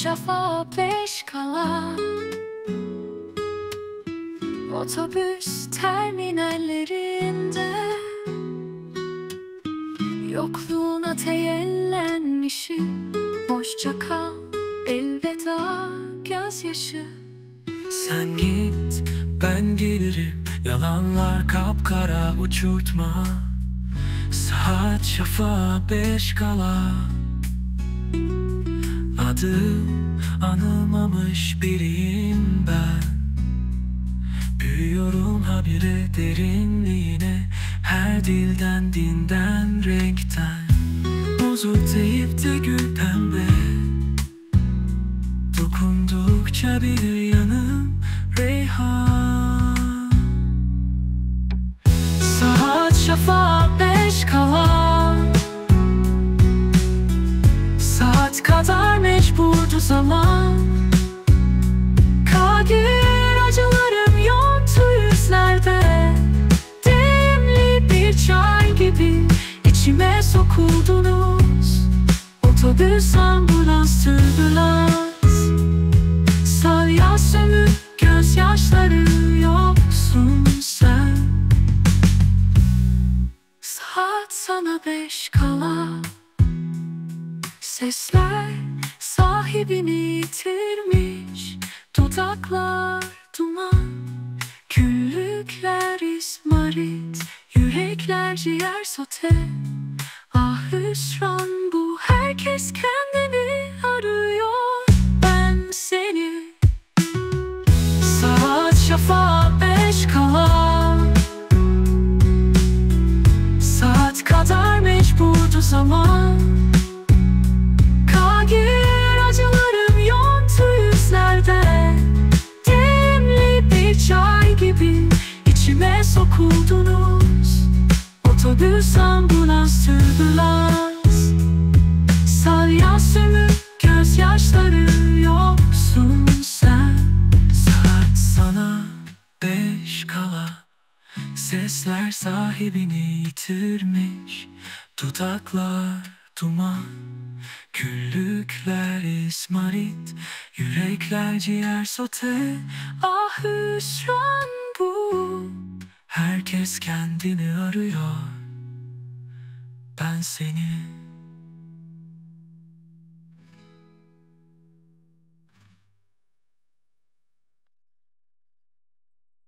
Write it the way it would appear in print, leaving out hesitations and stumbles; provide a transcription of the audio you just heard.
şafağa 5 kala otobüs terminallerinde yokluğuna teyellenmişim. Hoşça kal, elveda gözyaşı. Sen git, ben gelirim. Yalanlar kapkara uçurtma. Saat şafağa 5 kala. Adım anılmamış biriyim ben. Büyüyorum habire derinliğine. Her dilden, dinden, renkten. Bozuk deyip de gül pembe. Dokundukça bir yanım reyhan. Saat şafağa 5 kala, saat kadar mecburdu zaman. Kadir acılarım yonttu yüzlerde. Demli bir çay gibi içime sokuldunuz. Otobüs, ambulans, türbülans. Salya sümük gözyaşları, yoksun sen. Saat sana 5 kala. Sesler sahibini yitirmiş. Dudaklar duman, küllükler izmarit, yürekler ciğer sote. Ah hüsran bu, herkes kendini arıyor. Ben seni. Saat şafağa 5 kala, saat kadar mecburdu zaman. Kadir acılarım yonttu yüzlerde. Demli bir çay gibi içime sokuldunuz. Otobüs, ambulans, türbülans. Salya sümük gözyaşları, yoksun sen. Saat sana 5 kala. Sesler sahibini yitirmiş. Dudaklar duman, küllükler izmarit, yürekler ciğer sote. Ah hüsran bu, Herkes kendini arıyor. Ben seni.